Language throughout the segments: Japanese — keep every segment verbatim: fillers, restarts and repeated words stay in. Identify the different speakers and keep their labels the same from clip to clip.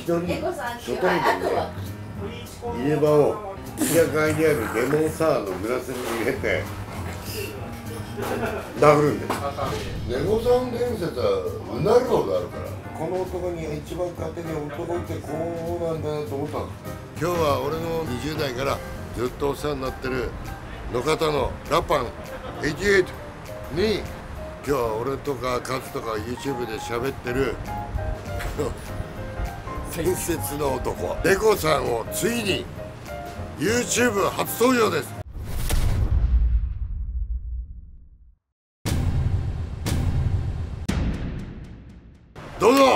Speaker 1: なり初対面で入れ歯を居酒屋にあるレモンサワーのグラスに入れて殴るんです。猫さん伝説はうなるほどあるから、この男に一番勝手に男ってこうなんだなと思ったんです。今日は俺のにじゅう代からずっとお世話になってる野方のラパンはちじゅうはちに、今日は俺とかカズとか YouTube で喋ってる伝説の男猫さんをついに YouTube 初登場です。どうぞ。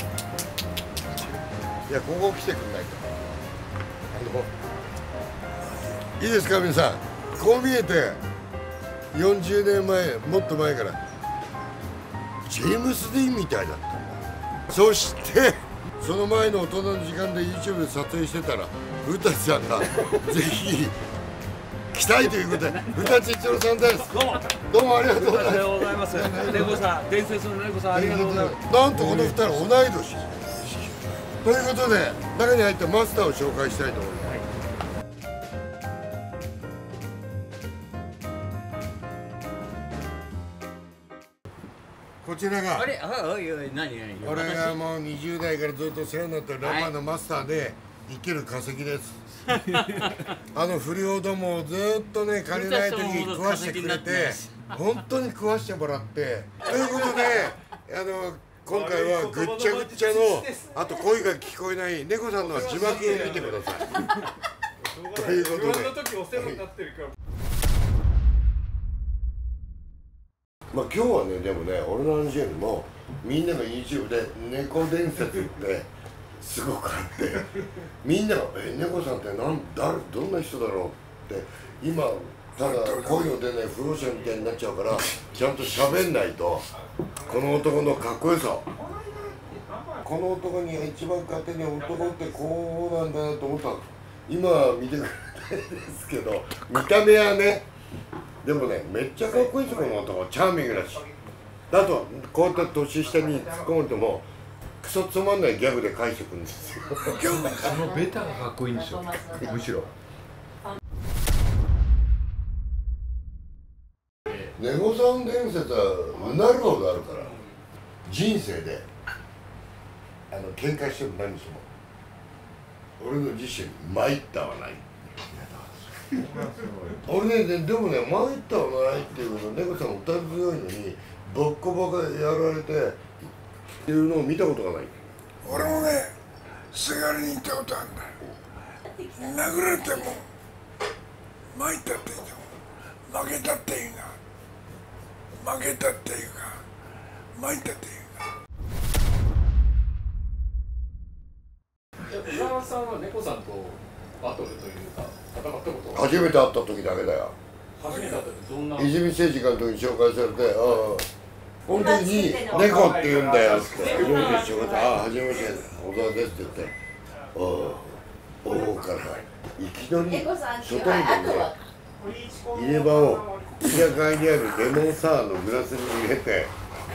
Speaker 1: いや、ここ来てくんないと。あのいいですか皆さん、こう見えてよんじゅうねんまえ、もっと前からジェームス・ディーンみたいだった。そしてその前の大人の時間で YouTube で撮影してたら古舘さんがぜひ来たいということで、古舘一郎さんです。どうもどうもありがとうございます。
Speaker 2: 猫さん、伝説の猫さん、ありがとうございます。
Speaker 1: なんとこのふたり同い年ということで、中に入ったマスターを紹介したいと思います。こちらが
Speaker 2: あれ、あ、おいおい、何何。
Speaker 1: 俺がもうにじゅう代からずっと世話になってるラパーのマスターで生きる化石です。あの不良どもをずっとね、借りない時に食わしてくれて、本当に食わしてもらって、ということで、あの今回はぐっちゃぐっちゃの、あと声が聞こえない猫さんの字幕を見てください。ということで、まあ今日はね、でもね、俺の話よりもみんなの YouTube で猫伝説ってすごくあって、みんなが「え、猫さんってなん誰どんな人だろう?」って今ただ声の出ない不老者みたいになっちゃうから、ちゃんと喋んないとこの男のかっこよさ、この男に一番勝手に男ってこうなんだなと思ったの。今は見てくれないですけど、見た目はね、でもね、めっちゃかっこいいですよ、この男。チャーミングだし、あとこうやって年下に突っ込むともクソつまんないギャグで返してくるんですよ。
Speaker 3: そのベタがかっこいいんですよ、むしろ。
Speaker 1: 猫さん伝説はうなるほどあるから、人生であの喧嘩しても何しても俺の自身参ったはない。俺ね、でもね、参ったはないっていうの、猫さん歌い強いのにボッコボコやられてっていうのを見たことがない。
Speaker 4: 俺もね、せがれに行ったことあるんだよ。殴られても参ったって言うの、負けたっていうか、負けたっていうか、参ったっていうか。
Speaker 3: 小沢さんは猫さんとバトルというか戦ったことは
Speaker 1: 初めて会った時だけだよ。
Speaker 3: 初めて会った時どんな
Speaker 1: 泉政治監督に紹介されて、ああ本当に「猫って言うんだよ」って初めて仕事、ああ初めまして小沢ですって言って、おおおおからいきなり初対面で入れ歯を居酒屋にあるレモンサワーのグラスに入れて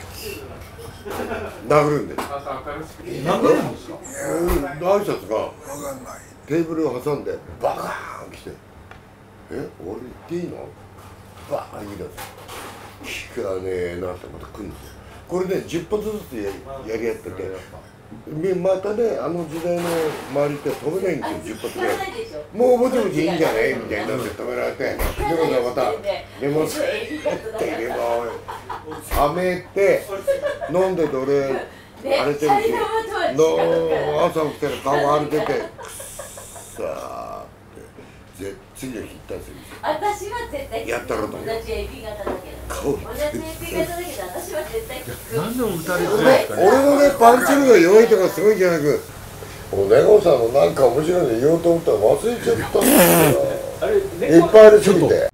Speaker 1: 殴るんです。
Speaker 3: 殴るんですか？
Speaker 1: うん、挨拶がテーブルを挟んでバカーン来て「え、俺行っていいの？」バーン言い出す。聞かねえなってまた来るんですよ。これね、じゅっぱつずつ や, やりやってて、またね、あの時代の周りって止めないんですよ、じゅっぱつぐらい。もうぼちぼちいいんじゃないみたいになって止められて、でもまたレモンサワーってレモン冷めて飲んでて、俺荒れてるしの朝起きたら顔荒れててくっさーって次の日行ったんですよ。
Speaker 5: 私は絶対
Speaker 1: やったろうと思って、
Speaker 5: 同じエビ型だけど同じエビ型だけど私は絶対聞く。
Speaker 3: 何でも打たれてるんですかね。
Speaker 1: 俺のね、パンチ力が弱いとかすごいんじゃなく、お猫さんもなんか面白いの言おうと思ったら忘れちゃったんだよ。いっぱいありすぎて。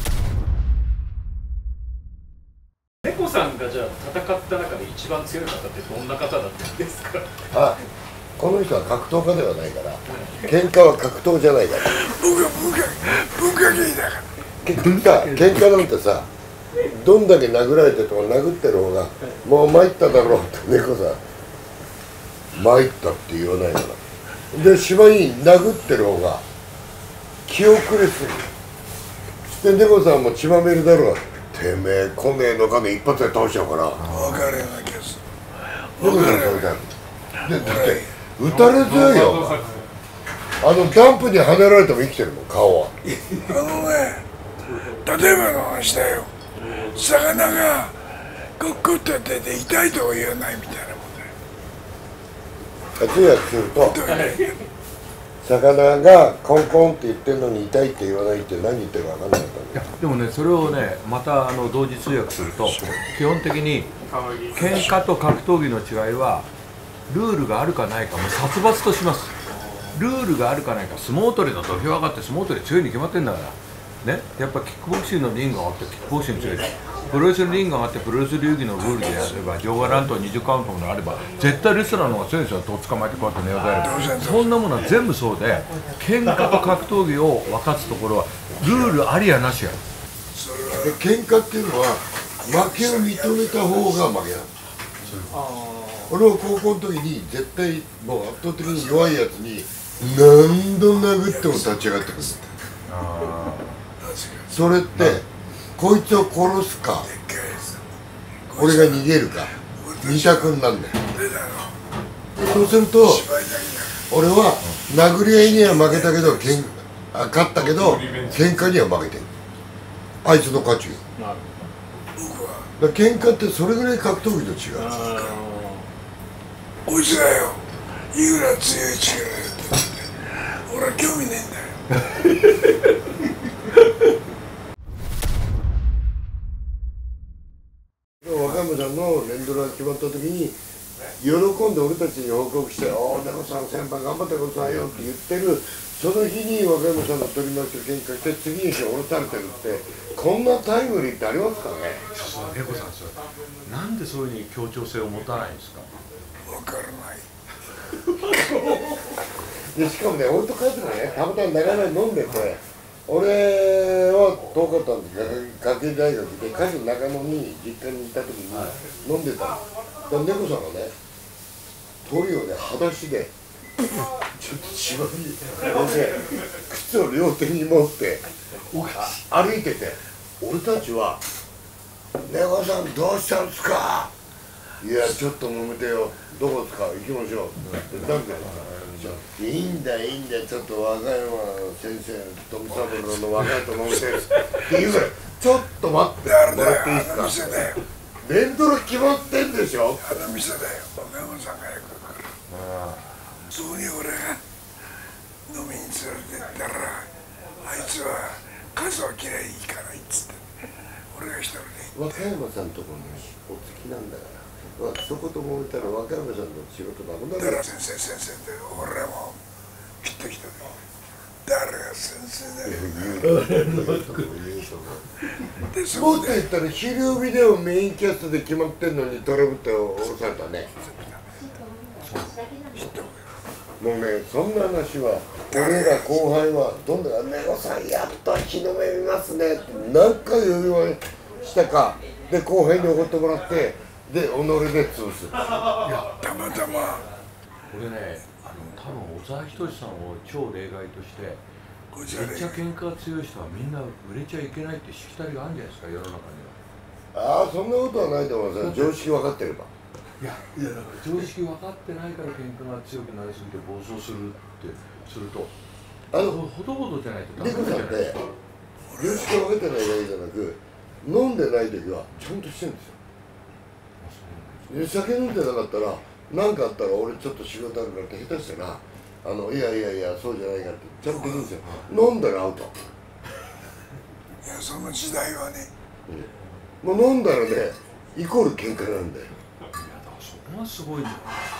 Speaker 3: 猫さんがじゃあ戦った中で一番強い方ってどんな方だったんですか？
Speaker 1: あ、この人は格闘家ではないから、喧嘩は格闘じゃないから。
Speaker 4: 僕は文化文化芸だから。
Speaker 1: 結局さ、喧嘩なんてさ、どんだけ殴られてとか殴ってる方がもう参っただろうって猫さん参ったって言わないからでしまいに殴ってる方が気遅れするで猫さんも血まめるだろうてめえ来ねえのかね一発で倒しちゃうから
Speaker 4: 分かるような気がする
Speaker 1: 猫さんそうだよでだって撃たれ強いよあのダンプにはねられても生きてるもん顔は
Speaker 4: あのね例えばの話だよ魚がコッコッとやってて痛いとは言わないみたいなもんだよ
Speaker 1: 通訳すると魚がコンコンって言ってるのに痛いって言わないって何言ってるか分かんなかったんだよ
Speaker 6: でもねそれをねまたあの同時通訳すると基本的に喧嘩と格闘技の違いはルールがあるかないかも殺伐としますルールがあるかないか相撲取りの土俵上がって相撲取り強いに決まってんだからねやっぱキックボクシングのリングがあってキックボクシング強いプロレスのリングがあってプロレス流儀のルールでやれば場外乱闘にじゅうカウントもあれば絶対レスラーの方が強いんですよと捕まえてこうやって寝技やればそんなものは全部そうで喧嘩と格闘技を分かつところはルールありやなしや
Speaker 1: で喧嘩っていうのは負けを認めた方が負けなの俺は高校の時に絶対もう圧倒的に弱いやつに何度殴っても立ち上がってくるそれってこいつを殺すか俺が逃げるか二択になるんだよそうすると俺は殴り合いには負けたけどけんあ勝ったけど喧嘩には負けてるあいつの勝ちよだから喧嘩ってそれぐらい格闘技と違う
Speaker 4: こいつだよいくら強い力やってって俺は興味ねえんだよ
Speaker 1: 若山さんの連ドラが決まった時に喜んで俺たちに報告して「おお猫さん先輩頑張ってくださいよ」って言ってるその日に若山さんの取り巻きと喧嘩して次の日降ろされてるってこんなタイムリーってありますかね
Speaker 6: そう猫さんそれなんでそういうふうに協調性を持たないんですか
Speaker 4: 分からない
Speaker 1: でしかもね俺と帰ってねたまたま長々飲んでて俺は遠かったんです学芸大学で家事中野に実家にいた時に飲んでたのだ猫さんがね鳥をね裸足でちょっとしまりで靴を両手に持って歩いてて俺たちは「猫さんどうしたんですか?」いやちょっと揉めてよどこですか行きましょうってだけどいいんだいいんだちょっと和歌山先生富三郎の若いと揉めてるって言うからちょっと待ってもらっていいですか
Speaker 4: あの店だよ
Speaker 1: レンドラ決まってんでしょ
Speaker 4: あの店だよ若山さんがよく来るそこに俺が飲みに連れてったらあいつは数は嫌いいかないっつって俺が一人で
Speaker 1: 和歌山さんとこにお付きなんだからそこと揉めたら和歌山さんの仕事なくなる
Speaker 4: だから先生先生って俺も切ってきたね誰が先生だよでそこで
Speaker 1: もっと言ったら飛龍ビデオメインキャストで決まってんのにトラブって降ろされたねもうねそんな話は俺ら後輩はどんどん「猫さんやっと日の目見ますね」って何回お祝いしたかで後輩におごってもらってで己で潰す
Speaker 4: たまたま
Speaker 6: 俺ねあの多分小沢仁志さんを超例外として
Speaker 4: こちらで
Speaker 6: めっちゃ喧嘩が強い人はみんな売れちゃいけないってしきたりがあるんじゃないですか世の中には。
Speaker 1: ああそんなことはないと思いますよ常識分かってれば
Speaker 6: いやいやだから常識分かってないから喧嘩が強くなりすぎて暴走するってすると
Speaker 1: あの
Speaker 6: ほどほどじゃないとダメ
Speaker 1: 猫さんっ
Speaker 6: じゃない
Speaker 1: て常識分かってないだけじゃなく飲んでない時はちゃんとしてるんですよで酒飲んでなかったら何かあったら俺ちょっと仕事あるからって下手したらあのいやいやいやそうじゃないからってちゃんとできるんですよ飲んだらアウト
Speaker 4: いやその時代はね
Speaker 1: もう飲んだらねイコール喧嘩なんだよ
Speaker 6: いやだからそこがすごいんだよ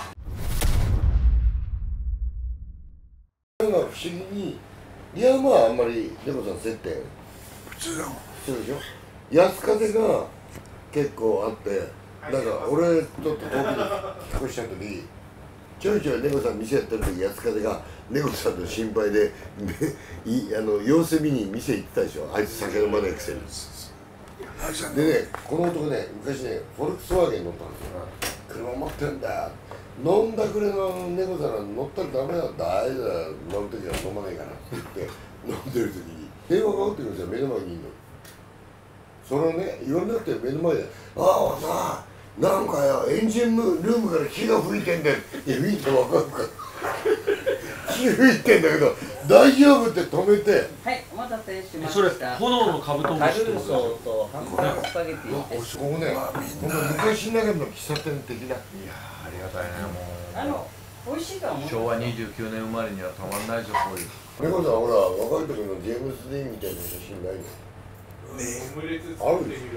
Speaker 1: なんか不思議にいやまああんまり猫さん接点
Speaker 4: 普通だもん
Speaker 1: そうでしょ安風が結構あってなんか俺ちょっと遠くに引っ越した時ちょいちょい猫さん店やってる時安風が猫さんの心配でいあの様子見に店行ってたでしょあいつ酒飲まないくせに
Speaker 4: あいつは
Speaker 1: でねこの男ね昔ねフォルクスワーゲン乗ったんですよ車持ってんだよ飲んだくれの猫さんが乗ったらダメだ、大丈夫だよ、飲むときは飲まないからって言って飲んでるときに電話がかかってくるんですよ、目の前にいるの。それをね、言われなくて目の前で「ああさあなんかよエンジンルームから火が吹いてんだよ」いや見て分かるか火吹いてんだけど大丈夫って止めて、
Speaker 2: はい、お待たせしました。
Speaker 6: それ炎のカブトム
Speaker 2: カ
Speaker 6: シって
Speaker 2: ルー
Speaker 6: ことですか？
Speaker 2: ソとハンバーグスパゲティで
Speaker 1: こ
Speaker 2: す。
Speaker 1: こね、ほんと昔ながらの喫茶店的な。
Speaker 6: いやーありがたいね、もう
Speaker 2: あの美味しいかも。
Speaker 6: 昭和にじゅうきゅうねん生まれにはたまんないですよ、こういう。
Speaker 1: 猫さんほら若い時のジェームス・ディーンみたいな写真ないの？あるでしょ。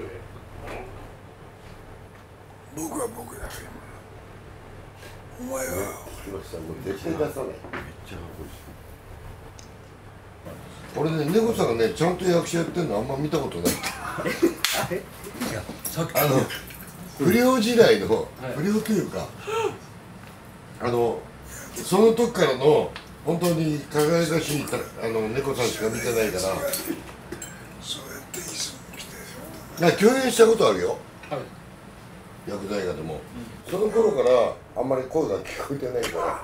Speaker 4: 僕は僕だけどお前は
Speaker 1: 木下さんもう絶対出さない。
Speaker 6: めっちゃかっこいいです。
Speaker 1: 俺ね、猫さんがねちゃんと役者やってるのあんま見たことない。
Speaker 6: いや、さっき
Speaker 1: あの不良時代の、不良というかあのその時からの本当に輝かしいあの猫さんしか見てないから。
Speaker 4: そうやっていつも来て
Speaker 1: なんか共演したことあるよ、
Speaker 3: はい、
Speaker 1: 薬剤映画でも、うん、その頃からあんまり声が聞こえてないから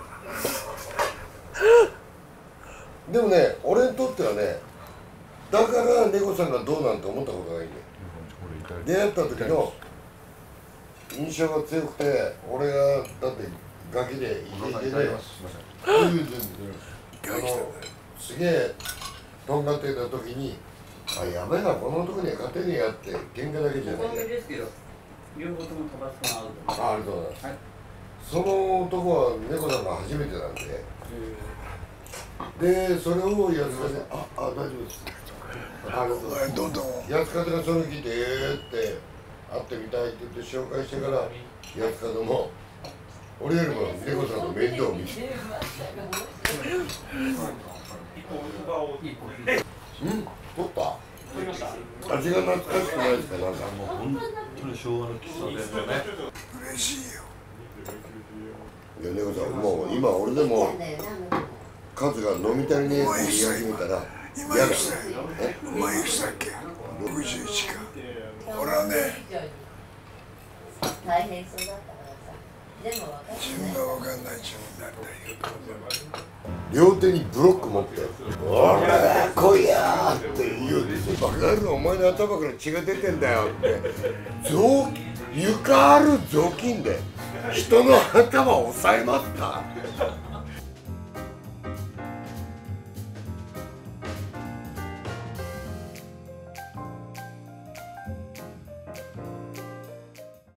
Speaker 1: でもね、俺にとってはね、だから猫さんがどうなんて思ったことないんだよ。出会った時の印象が強くて、俺がだってガキでイケイケであのすげえとんがってた時にあ、やべえな、この男には勝てねえやって喧嘩だけじゃない
Speaker 2: お好みですけど、両方とも飛ばすの合うと思います。
Speaker 1: あ、ありがとうございます、
Speaker 2: はい、
Speaker 1: その男は猫さんが初めてなんで、で、それを安川で、あ、あ、大丈夫です。あの、
Speaker 4: どんどん
Speaker 1: 安川がそれを聞いて、えーって会ってみたいって言って紹介してから、安川も俺よりも猫さんの面倒を見て。うん、取った？
Speaker 3: 取りました。
Speaker 1: 味が懐かしくないですか、なんか。
Speaker 6: もう本当に昭和の喫茶店でね。
Speaker 4: 嬉しいよ。
Speaker 1: いや、猫さん、もう今俺でも数が飲み足りねえって言い始めたら
Speaker 4: 今いくつだっけ？お前いくつだっけ？ろくじゅういちか。俺はね、
Speaker 5: 大変そうだったからさ。でも分かって
Speaker 4: 自分が分かんない自分だったよ。
Speaker 1: 両手にブロック持って「おら来いや!」って言うんですよ。バカ野郎、お前の頭から血が出てんだよって雑床ある雑巾で人の頭を押さえますか？